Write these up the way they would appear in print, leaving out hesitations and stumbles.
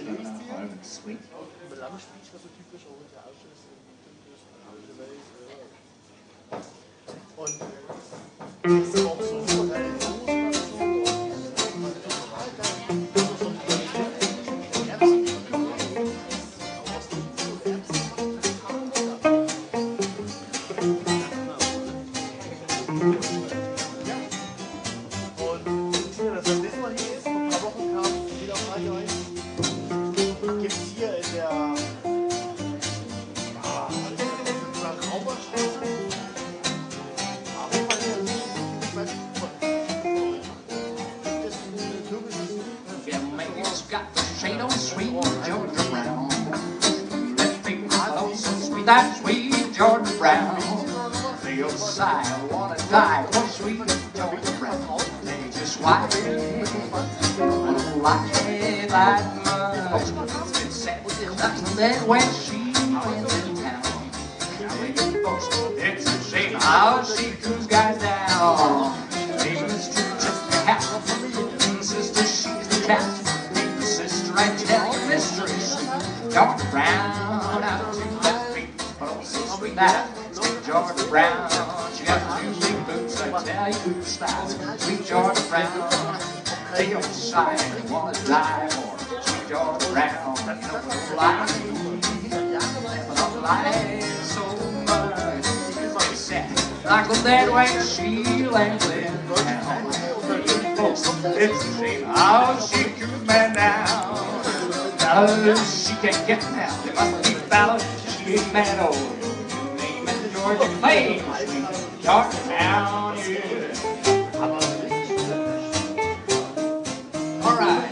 coming out home and sweet. Got the shade on sweet Georgia Brown. Let me follow so sweet, that sweet Georgia Brown. Feel sigh, I wanna die for sweet Georgia Brown. They just why I don't like it that much. It's been said that when she went in town, it's a shame how she cools guys down. Even it's true, just the hat. Sister, she's the cat. I tell you mysteries, Georgia Brown, out to that feet, but also sweet that sweet Georgia Brown. She got two big boots, I tell you who's styles. Sweet Georgia Brown, they don't sigh, they wanna die for sweet Georgia Brown. But don't lie so much. It's sad, like that way she lands in town. It's a shame how she could man down. She can't get now. They must be fellas. She ain't mad old. Name it Georgia Clay. Georgia Brown, yeah. All right.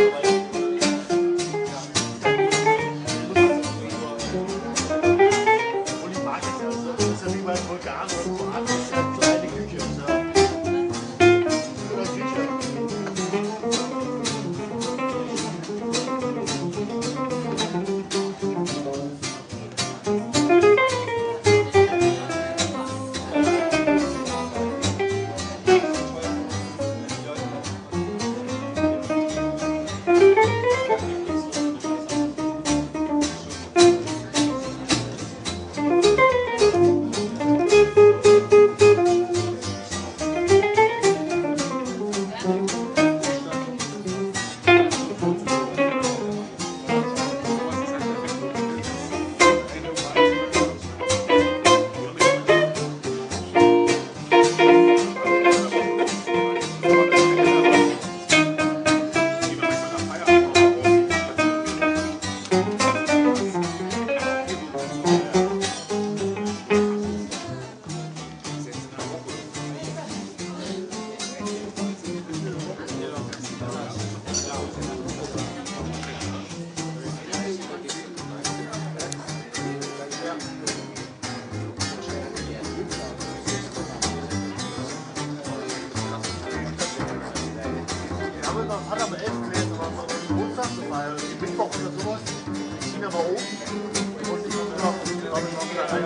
Hat am 11. gewesen, war so ein Geburtstag, das war ja Mittwoch oder sowas. China war oben und ich habe noch wieder rein.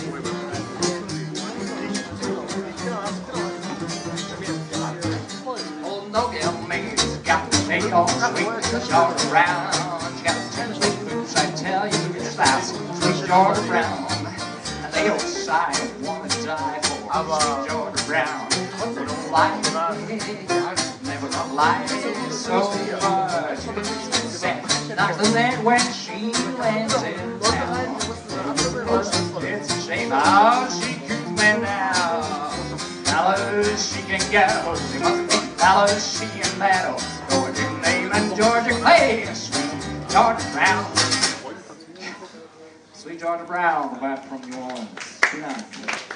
Old no-gill me's got the shade on sweet Georgia Brown. She got the 10 sweet boots, I tell you, it's fast, sweet Georgia Brown. And they all sigh and wanna die for sweet Georgia Brown. They don't like it. Never gonna lie so much. Not that when she lands in town. It's a shame how she cools me now. Fellas she can go, they must be fellas she can battle. Going to name and Georgia Clay, sweet Georgia Brown. Sweet Georgia Brown, back from New Orleans. Good night.